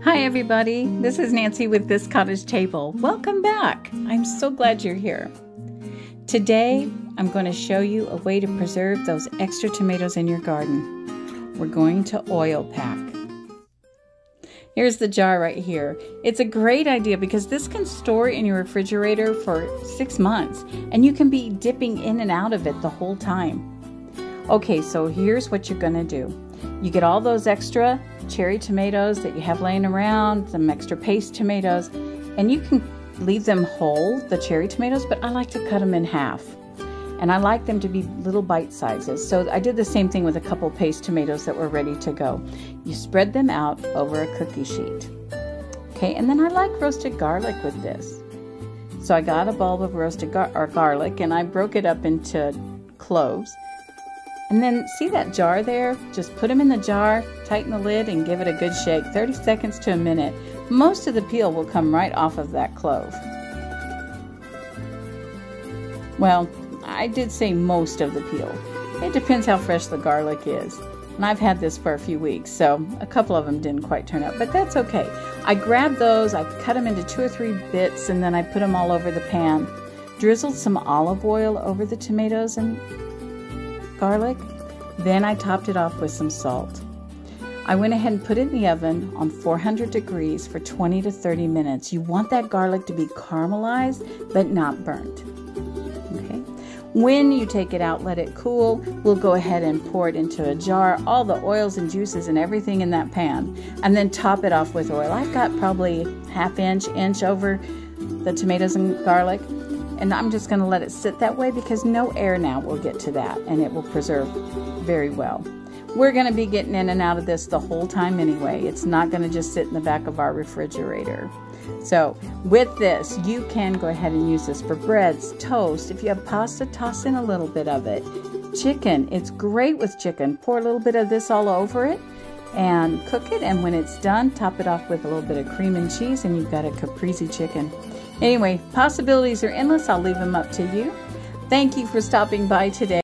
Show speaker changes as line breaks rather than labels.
Hi everybody, this is Nancy with This Cottage Table. Welcome back. I'm so glad you're here. Today I'm going to show you a way to preserve those extra tomatoes in your garden. We're going to oil pack. Here's the jar right here. It's a great idea because this can store in your refrigerator for 6 months and you can be dipping in and out of it the whole time. Okay, so here's what you're going to do. You get all those extra cherry tomatoes that you have laying around, some extra paste tomatoes, and you can leave them whole, the cherry tomatoes, but I like to cut them in half. And I like them to be little bite sizes. So I did the same thing with a couple paste tomatoes that were ready to go. You spread them out over a cookie sheet. Okay, and then I like roasted garlic with this. So I got a bulb of roasted garlic and I broke it up into cloves. And then see that jar there? Just put them in the jar, tighten the lid, and give it a good shake. 30 seconds to a minute. Most of the peel will come right off of that clove. Well, I did say most of the peel. It depends how fresh the garlic is. And I've had this for a few weeks, so a couple of them didn't quite turn out, but that's okay. I grabbed those, I cut them into 2 or 3 bits, and then I put them all over the pan. Drizzled some olive oil over the tomatoes and garlic. Then I topped it off with some salt. I went ahead and put it in the oven on 400 degrees for 20 to 30 minutes. You want that garlic to be caramelized but not burnt. Okay. When you take it out, let it cool. We'll go ahead and pour it into a jar, all the oils and juices and everything in that pan, and then top it off with oil. I've got probably ½ inch over the tomatoes and garlic. And I'm just going to let it sit that way because no air now will get to that and it will preserve very well. We're going to be getting in and out of this the whole time anyway. It's not going to just sit in the back of our refrigerator. So with this, you can go ahead and use this for breads, toast. If you have pasta, toss in a little bit of it. Chicken, it's great with chicken. Pour a little bit of this all over it and cook it. And when it's done, top it off with a little bit of cream and cheese and you've got a caprese chicken. Anyway, possibilities are endless. I'll leave them up to you. Thank you for stopping by today.